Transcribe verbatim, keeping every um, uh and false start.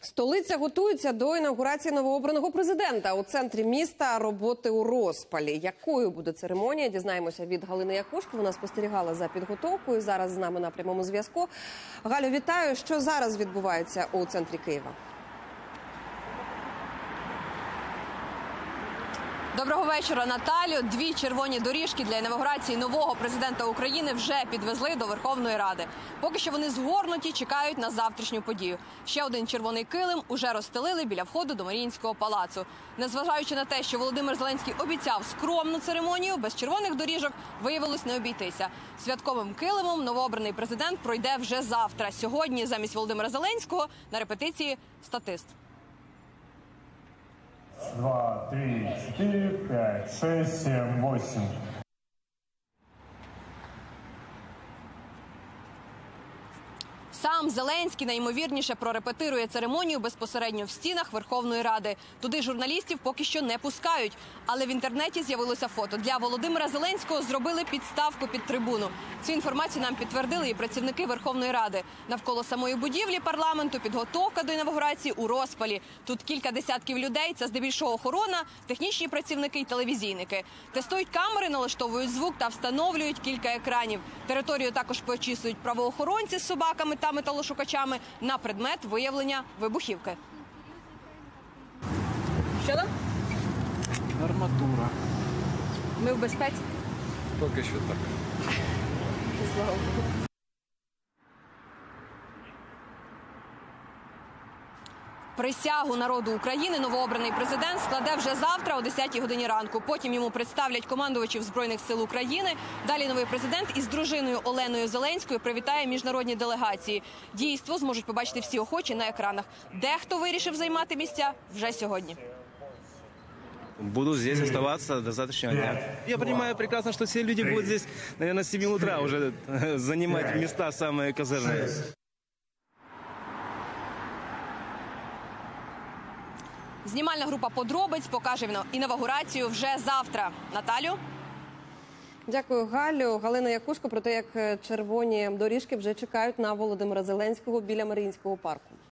Столиця готується до інаугурації новообраного президента. У центрі міста роботи у розпалі. Якою буде церемонія, дізнаємося від Галини Якушко. Вона спостерігала за підготовкою. Зараз з нами на прямому зв'язку. Галю, вітаю. Що зараз відбувається у центрі Києва? Доброго вечора, Наталю. Дві червоні доріжки для інавгурації нового президента України вже підвезли до Верховної Ради. Поки що вони згорнуті, чекають на завтрашню подію. Ще один червоний килим уже розстелили біля входу до Маріїнського палацу. Незважаючи на те, що Володимир Зеленський обіцяв скромну церемонію, без червоних доріжок виявилось не обійтися. Святковим килимом новообраний президент пройде вже завтра. Сьогодні замість Володимира Зеленського на репетиції статист. Два, три, четыре, пять, шесть, семь, восемь. Сам Зеленський найімовірніше прорепетирує церемонію безпосередньо в стінах Верховної Ради. Туди журналістів поки що не пускають. Але в інтернеті з'явилося фото. Для Володимира Зеленського зробили підставку під трибуну. Цю інформацію нам підтвердили і працівники Верховної Ради. Навколо самої будівлі парламенту підготовка до інавгурації у розпалі. Тут кілька десятків людей, це здебільшого охорона, технічні працівники і телевізійники. Тестують камери, налаштовують звук та встановлюють кілька екранів. Територію також почісують правоохоронці з собаками та металошукачами на предмет виявлення вибухівки. Що там? Арматура. Ми в безпеці? Поки що так. Слава Богу. Присягу народу України новообраний президент складе вже завтра о десятій годині ранку. Потім йому представлять командувачів Збройних сил України. Далі новий президент із дружиною Оленою Зеленською привітає міжнародні делегації. Дійство зможуть побачити всі охочі на екранах. Дехто вирішив займати місця вже сьогодні. Буду здесь оставаться до завтрашнего дня. Я понимаю прекрасно, что все люди будут здесь, наверное, с семи утра уже занимать места самые козырные. Знімальна група «Подробиць» покаже інавгурацію вже завтра. Наталю? Дякую, Галю. Галина Якушко про те, як червоні доріжки вже чекають на Володимира Зеленського біля Маріїнського парку.